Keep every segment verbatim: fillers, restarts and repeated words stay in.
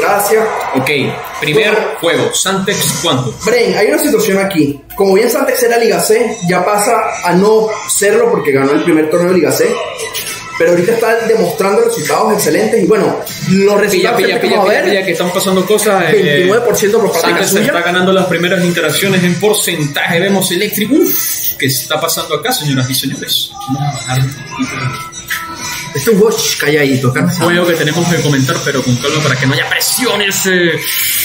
gracias. Ok, primer Bueno. juego, Santex Quantum. Bren, hay una situación aquí. Como bien Santex era Liga C, ya pasa a no serlo porque ganó el primer torneo de Liga C. Pero ahorita está demostrando resultados excelentes. Y bueno, los Pilla, resultados pilla, que pilla, vamos a pilla, ver, pilla, que están pasando cosas. eh, veintinueve por ciento por parte de Santex Kazuya. está ganando las primeras interacciones en porcentaje. Vemos Electric. Uf, ¿qué está pasando acá, señoras y señores? Vamos a bajar un poquito. Esto es un watch calladito. Un juego que tenemos que comentar, pero con calma para que no haya presiones. Eh.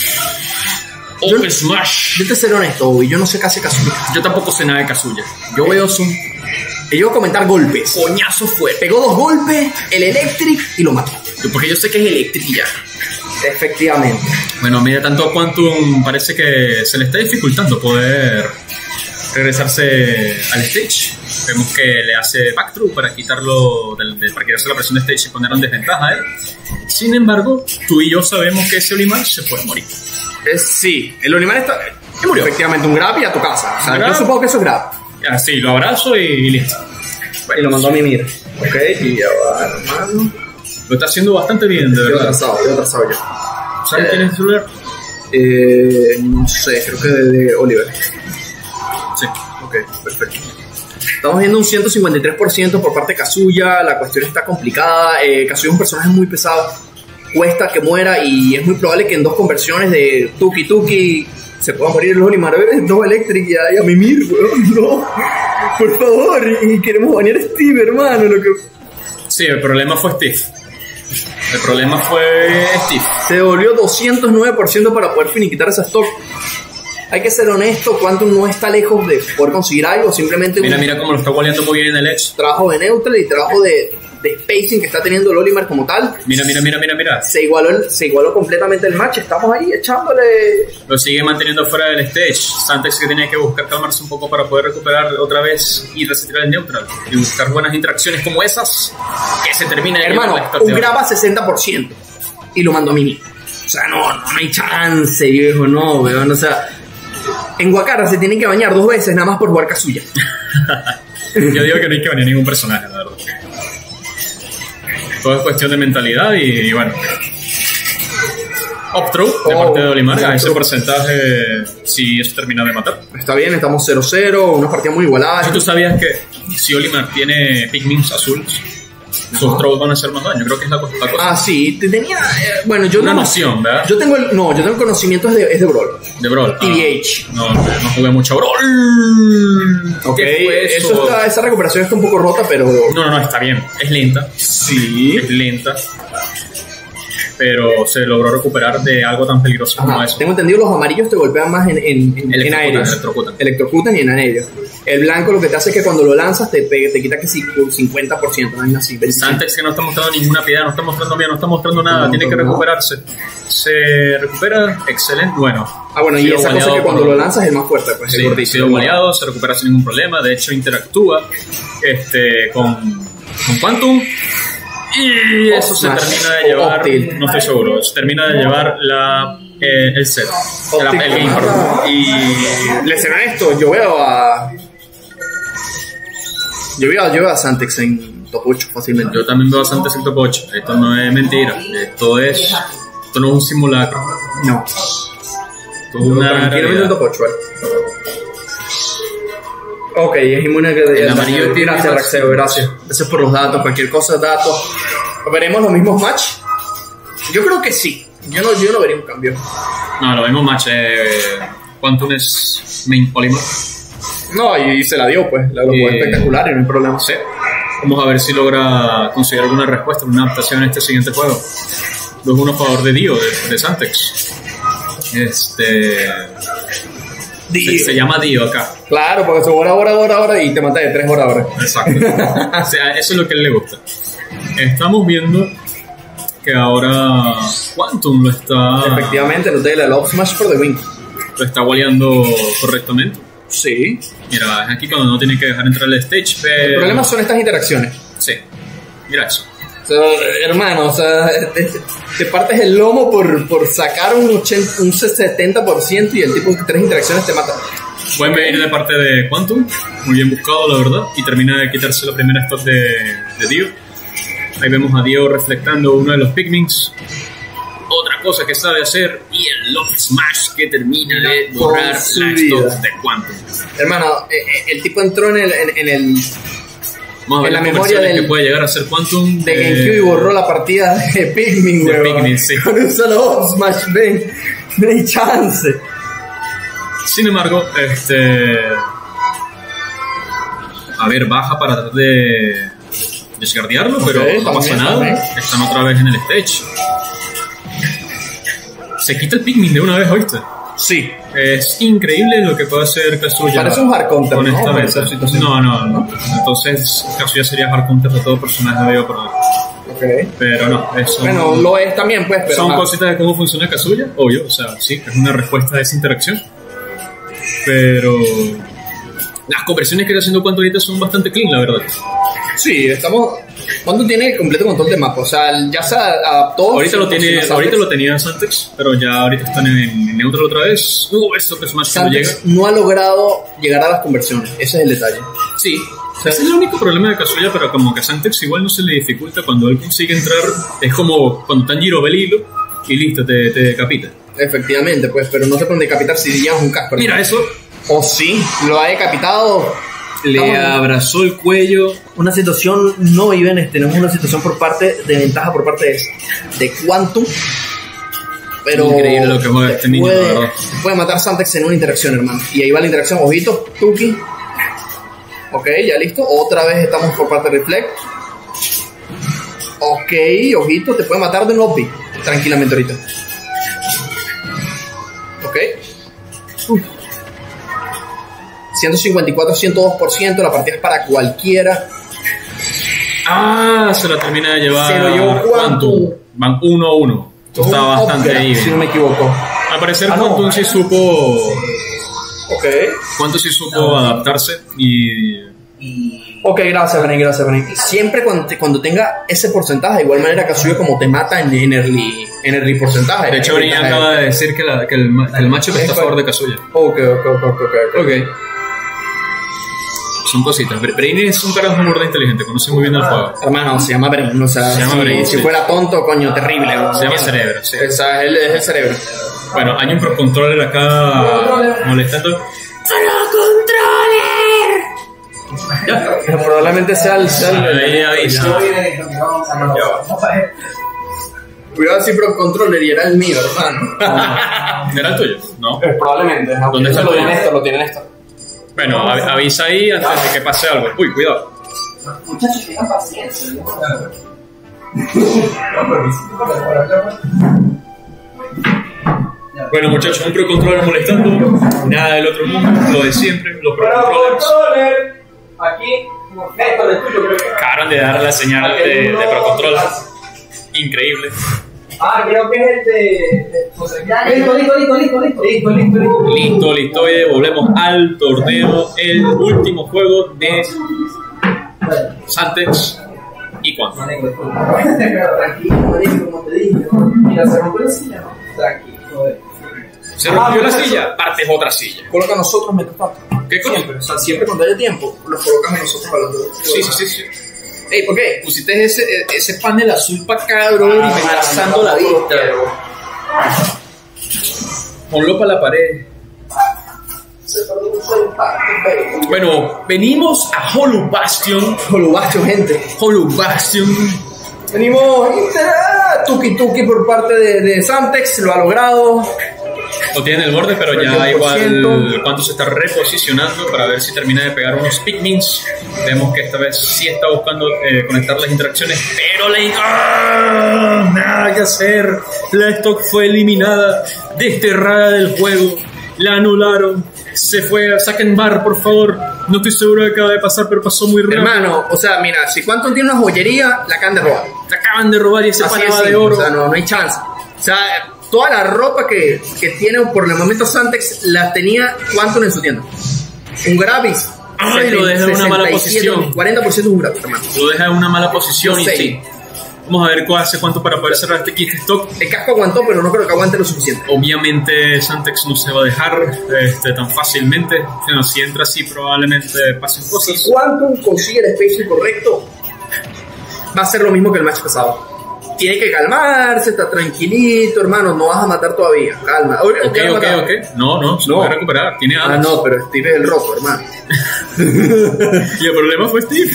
Open Yo- Smash. Yo te seré honesto, y yo no sé qué hace Kazuya. Yo tampoco sé nada de Kazuya. Yo veo su Y yo voy a comentar golpes. coñazo fuerte. Pegó dos golpes, el Electric y lo mató. Porque yo sé que es Electric y ya. Efectivamente. Bueno, mira, tanto a Quantum parece que se le está dificultando poder regresarse al stage. Vemos que le hace back through para quitarlo del, del- para quitarse la presión de stage y ponerlo en desventaja a él. Sin embargo, tú y yo sabemos que ese Olimar se puede morir. Es, sí, el Olimar está... Y murió. Efectivamente, un grab y a tu casa. O sea, Un grab. yo supongo que eso es grab. Así, lo abrazo y, y listo. Y lo mandó a mimir. Ok, y ya va, hermano. Lo está haciendo bastante bien, de Yo verdad. atrasado, yo atrasado ya. ¿Sabes quién es el celular? Eh, no sé, creo que de, de Oliver. Sí. Ok, perfecto. Estamos viendo un ciento cincuenta y tres por ciento por parte de Kazuya. La cuestión está complicada. Eh, Kazuya es un personaje muy pesado. Cuesta que muera y es muy probable que en dos conversiones de Tuki Tuki se pueda morir el Olimar. A ver, dos Electric y a, y a mimir, weón. No, por favor. Y queremos banear a Steve, hermano. Lo que... Sí, el problema fue Steve. El problema fue Steve. Se devolvió doscientos nueve por ciento para poder finiquitar esa stock. Hay que ser honesto, Quantum no está lejos de poder conseguir algo, simplemente Mira, un mira cómo lo está gualeando muy bien en el Edge. trabajo de neutral y trabajo de, de spacing que está teniendo el Olimar como tal. Mira, mira, mira, mira, mira. Se igualó, el- se igualó completamente el match, estamos ahí echándole... Lo sigue manteniendo fuera del stage. Santex que tenía que buscar calmarse un poco para poder recuperar otra vez y resetear el neutral. Y buscar buenas interacciones como esas que se termina de Hermano, llevar la victoria. un graba sesenta por ciento y lo mandó a Mimi. O sea, no, no, no hay chance, viejo, no, weón, o sea... En Wakara se tienen que bañar dos veces nada más por jugar Kazuya. Yo digo que no hay que venir ningún personaje, la verdad. Todo es cuestión de mentalidad y, y bueno. Up throw de Oh, parte de Olimar. A up ese throw. porcentaje, si eso termina de matar. Está bien, estamos cero cero, una partida muy igualada. Si tú sabías que si Olimar tiene Pikmins azules, sus throws van a hacer más daño. Creo que es la, co- la cosa. Ah, sí, te tenía... eh, bueno, yo Una no... noción, ¿verdad? Yo tengo el... No, yo tengo el conocimiento es de, es de Brawl. De Brawl. T V H. Ah, no, no jugué mucho Brawl. Ok, ¿Qué fue eso? eso está, esa recuperación está un poco rota, pero... No, no, no, está bien. Es lenta. Sí. Es lenta. Pero se logró recuperar de algo tan peligroso como Ajá, eso. tengo entendido los amarillos te golpean más en, en, en, en Electrocutan, aéreos. electrocutan. Electrocutan y en aéreo. El blanco lo que te hace es que cuando lo lanzas te, pe- te quita que sí, un cincuenta por ciento, no hay así. veinticinco. Santex que no está mostrando ninguna piedad, no está mostrando bien, no está mostrando nada, No, tiene que no. recuperarse. Se recupera, excelente, bueno. Ah, bueno, Ha y sido esa cosa es goleado que cuando por- lo lanzas es más fuerte, pues Sí, el ha gordito. sido goleado, se recupera sin ningún problema, de hecho interactúa este, con, con Quantum. Y eso se Smash. termina de llevar, Optil. no estoy seguro, se termina de llevar la, eh, el set, la- el game, perdón. Y les será esto, yo veo a... Yo veo, yo veo a Santex en top ocho fácilmente. Yo también veo bastante en top ocho, esto no es mentira, esto es, esto no es un simulacro, No, esto es una tranquilamente en realidad. top ocho, ¿vale? Ok, es inmune que El amarillo tiene gracias, más- Raxeo, gracias. Gracias por los datos, cualquier cosa, datos. ¿Veremos los mismos match? Yo creo que sí. Yo no, yo no vería un cambio. No, lo mismo match, eh, Quantum es main Olimar. No, y se la dio, pues. La Y- fue espectacular y no hay problema. Sí. Vamos a ver si logra conseguir alguna respuesta, una adaptación en este siguiente juego. dos uno a favor de Dio, de, de Santex. Este. Se, se llama Dio acá. Claro, porque se hora, hora, hora, hora y te mata de tres horas, hora. Exacto. O sea, eso es lo que a él le gusta. Estamos viendo que ahora Quantum lo está, Efectivamente, no te la Love Smash for the win. lo está gualeando correctamente. Sí. Mira, es aquí cuando no tiene que dejar entrar al stage, pero. El problema son estas interacciones. Sí. Mira eso. O sea, hermano, o sea, te, te partes el lomo por, por sacar un, ochenta, un setenta por ciento y el tipo de tres interacciones te mata. Buen venir de parte de Quantum, muy bien buscado la verdad, y termina de quitarse la primera stop de, de Dio. Ahí vemos a Dio reflectando uno de los Pikmins. otra cosa que sabe hacer y el Love Smash que termina de Con borrar su la vida. stock de Quantum. Hermano, eh, eh, el tipo entró en el, en, en el Vamos a ver En la las memoria conversiones del- que puede llegar a ser Quantum. de eh, GameCube y borró la partida de Pikmin, de weón. Pikmin, sí. Con un solo Up Smash, ven. No hay chance. Sin embargo, este. A ver, baja para tratar de desgardearlo, pero Ok, no pasa también, nada. también. Están otra vez en el stage. Se quita el Pikmin de una vez, ¿oíste? Sí. Es increíble lo que puede hacer Kazuya. Parece un hard counter, ¿no? Por honestamente. esa situación. No, no, no. Entonces, Kazuya sería hard counter de todo personaje medio por Ok. Pero no, eso. Bueno, lo es también, pues, pero. Son ah, cositas de cómo funciona Kazuya, obvio, o sea, sí, es una respuesta a esa interacción. Pero las conversiones que está haciendo Quantum ahorita son bastante clean, la verdad. Sí, estamos. ¿Cuánto tiene completo control de mapa? O sea, ya se adaptó. Ahorita lo tiene, cien por ciento ahorita lo Santex. tenía Santex, pero ya ahorita están en, en neutral otra vez. Uh, esto que es más cuando llega. Santex no ha logrado llegar a las conversiones. Ese es el detalle. Sí, ese es el único problema de Kazuya, pero como que a Santex igual no se le dificulta cuando él consigue entrar. Es como cuando está en Giro el hilo y listo, te, te decapita. Efectivamente, pues, pero no te pueden decapitar si llevas un casco. Mira eso, O sí, lo ha decapitado. le Estamos- abrazó el cuello. Una situación no Ibenes, tenemos una situación por parte de ventaja por parte de, de Quantum. Pero Increíble lo que juega este niño, puede, la verdad. puede matar Santex en una interacción, hermano. Y ahí va la interacción, ojito, Tuki. Ok, ya listo. Otra vez estamos por parte de Reflect. Ok, ojito, te puede matar de un lobby. Tranquilamente ahorita. Ok. Uy. ciento cincuenta y cuatro, ciento dos por ciento, la partida es para cualquiera. Ah, se la termina de llevar. Se lo llevó Quantum. Van uno a uno. Esto está Un bastante upgrade, ahí. si no me equivoco. Al parecer, Ah, no. Quantum sí supo. Ok. Quantum sí supo adaptarse y. Ok, gracias, Benny, gracias, Benny. Siempre cuando, te- cuando tenga ese porcentaje, de igual manera Kazuya como te mata en, en, early, en early porcentaje. De hecho, Hay Brin ventaja. acaba de decir que, la- que el, ma- que el matchup está a favor de Kazuya. Ok, ok, ok, ok, ok. Ok. Son cositas. Br- Brain es un carajo burda inteligente, conoce muy bien el juego. Hermano, se llama Brain, o sea, Se llama si, Brain, si sí. fuera tonto, coño, terrible. Se llama ¿entiendes? cerebro, sí. O sea, él es el cerebro. Bueno, hay un Pro Controller acá molestando. Probablemente sea el... Sea el Ahí avisa. Cuidado si Pro Controller y era el mío, hermano. ¿Era el tuyo? No. Probablemente. ¿no? ¿Dónde está Eso lo el tuyo? tiene esto, lo tiene esto. Bueno, av- avisa ahí antes de que pase algo. Uy, cuidado. Muchachos, tengan paciencia. Bueno, muchachos, un Pro Controller molestando. Nada del otro mundo, lo de siempre. Los Pro Controllers Aquí, esto de tuyo, creo que. acabaron de dar la señal de, de Pro Controller. Increíble. Ah, creo que es el de. Listo, listo, listo, listo, listo. Listo, listo, listo. Listo, listo. Y volvemos al torneo. El último juego de Santex y Quantum. Tranquilo, como te dije. Mira, se rompió la silla, ¿no? Tranquilo, joder. Se rompió la silla, partes otra silla. Coloca a nosotros mientras tanto. ¿Qué coño? Siempre, o sea, siempre cuando haya tiempo, los colocas a nosotros a los dos. Sí, sí, sí, sí. Ey, ¿por qué? Pusiste ese, ese panel azul para acá, bro, y me está pasando la vista. Ponlo para la pared. Bueno, venimos a Hollow Bastion. Hollow Bastion, gente. Hollow Bastion. Venimos, ah, tuki tuki por parte de, de Santex, lo ha logrado. Lo tiene en el borde, pero ya veinte por ciento. igual Quantum se está reposicionando para ver si termina de pegar unos Pikmins. Vemos que esta vez sí está buscando eh, conectar las interacciones, pero la... ¡Ah! Nada que hacer. La stock fue eliminada, desterrada del juego. La anularon. Se fue a Saquen Bar, por favor. No estoy seguro de que acaba de pasar, pero pasó muy rápido. Hermano, o sea, mira, si Quantum tiene una joyería, la acaban de robar. Te acaban de robar y ese Así panaba es, de sí, oro. o sea, no, no hay chance. O sea, toda la ropa que, que tiene por el momento Santex la tenía Quantum en su tienda. Un Gravis. Ay, lo deja en una mala posición. cuarenta por ciento es un Gravis, hermano. Lo deja en una mala posición Yo y sé. sí. Vamos a ver cuál hace cuánto para poder cerrar este kit stock. El casco aguantó, pero no creo que aguante lo suficiente. Obviamente Santex no se va a dejar este, tan fácilmente. Bueno, si entra así probablemente pasen Si cosas. Quantum consigue el spacing correcto, va a ser lo mismo que el match pasado. tiene que calmarse, está tranquilito, hermano, no vas a matar todavía, calma. Ok, ok, ok. No, no, se No. puede recuperar. Tiene Ah, alas. no, pero Steve es el roto, hermano. Y el problema fue Steve.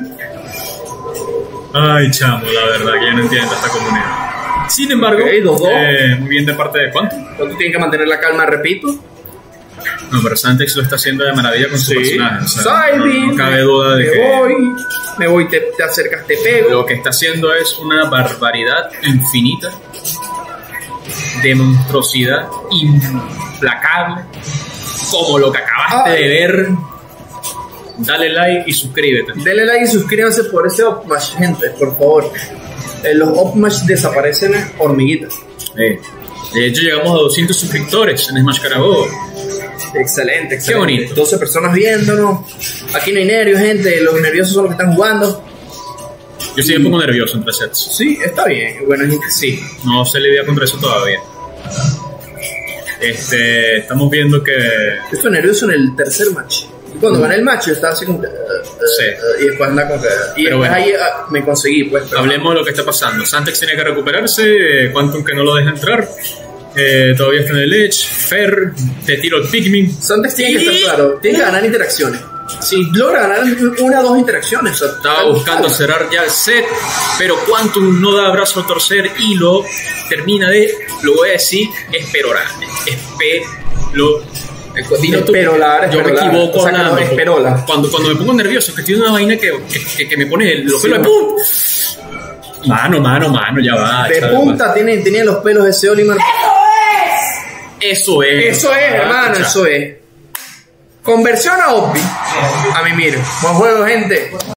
Ay, chamo, la verdad que yo no entiendo esta comunidad. Sin embargo, Ok, dos, dos. eh, muy bien de parte de Quantum. Tú tienes que mantener la calma, repito. No, pero Santex lo está haciendo de maravilla con su Sí. personaje. O sea, no, Saibin, no cabe duda de me que voy, me voy, te, te acercas, te pego. lo que está haciendo es una barbaridad infinita de monstruosidad implacable, como lo que acabaste Ay. de ver. Dale like y suscríbete. Denle like y suscríbanse por ese Upmash, gente, por favor. Eh, los Upmash desaparecen hormiguitas. Eh, De hecho, llegamos a doscientos suscriptores en Smash Carabobo. Excelente, excelente. Qué bonito. doce personas viéndonos. Aquí no hay nervios, gente. Los nerviosos son los que están jugando. Yo estoy un poco nervioso entre sets. Sí, está bien. Bueno, gente, sí. No sé lidiar contra eso todavía. Este, estamos viendo que Yo estoy nervioso en el tercer match. Y cuando gané el match, yo estaba así como que. Uh, uh, Sí. uh, y después anda con que. Y Pero después bueno. ahí uh, me conseguí, pues. pero- hablemos de lo que está pasando. Santex tiene que recuperarse, eh, Quantum que no lo deja entrar. Eh, todavía está en el Edge. Fer, te tiro el Pikmin. Santex tiene que Y- estar claro. Tiene que ganar interacciones. Si logra ganar una o dos interacciones. O sea, Estaba buscando cerrar ya el set, pero Quantum no da brazo a torcer y lo termina de, lo voy a decir, esperorar. Espero. Dilo tú, Esperolar, yo me esperolar. equivoco O sea, que no, hablando. esperola. Cuando, cuando me pongo nervioso, que tiene una vaina que, que, que- que me pone los Sí, pelos de ¿no? ¡pum! Mano, mano, mano, ya va. De chaval. punta tiene, tenía los pelos de ese Olimar. Eso es. Eso es, Ah, hermano, cha. eso es. Conversión a Oppi. A mí, mire. Buen juego, gente.